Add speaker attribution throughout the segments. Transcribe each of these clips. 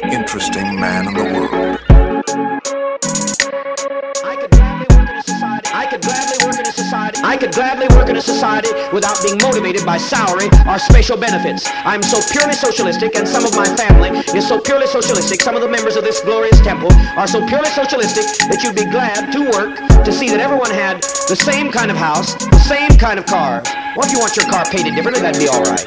Speaker 1: interesting man in the world.
Speaker 2: I could gladly work in a society without being motivated by salary or spatial benefits. I'm so purely socialistic, and some of my family is so purely socialistic, some of the members of this glorious temple are so purely socialistic that you'd be glad to work to see that everyone had the same kind of house, the same kind of car. Well, if you want your car painted differently, that'd be all right.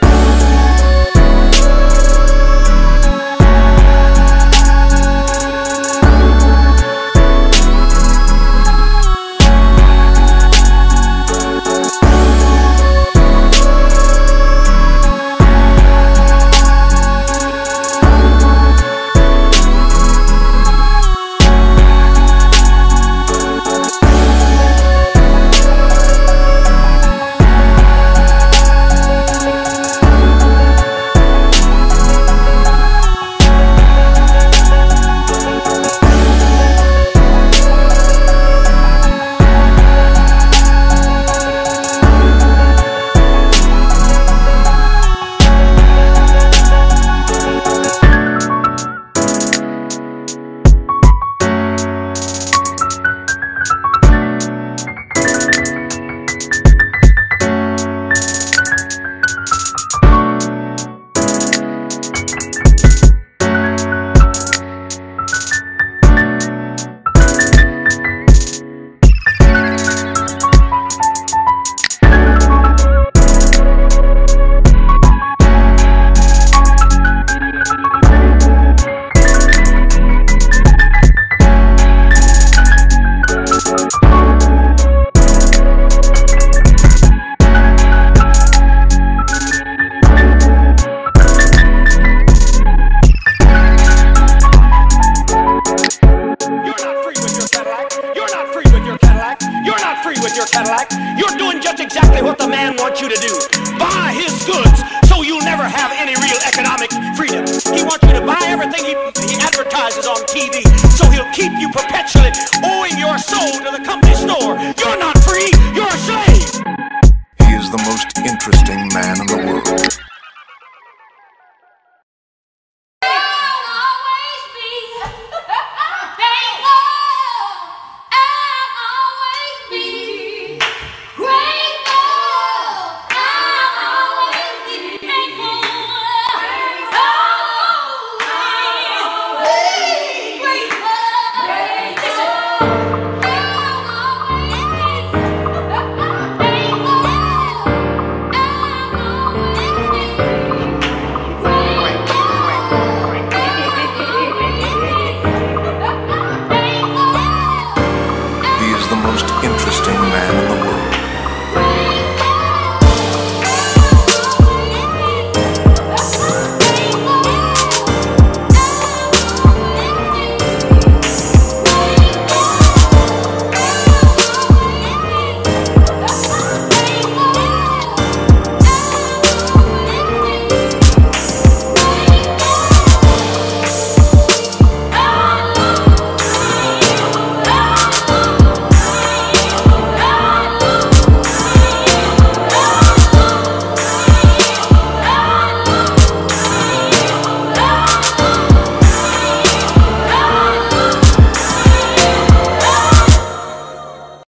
Speaker 1: The most interesting man in the world.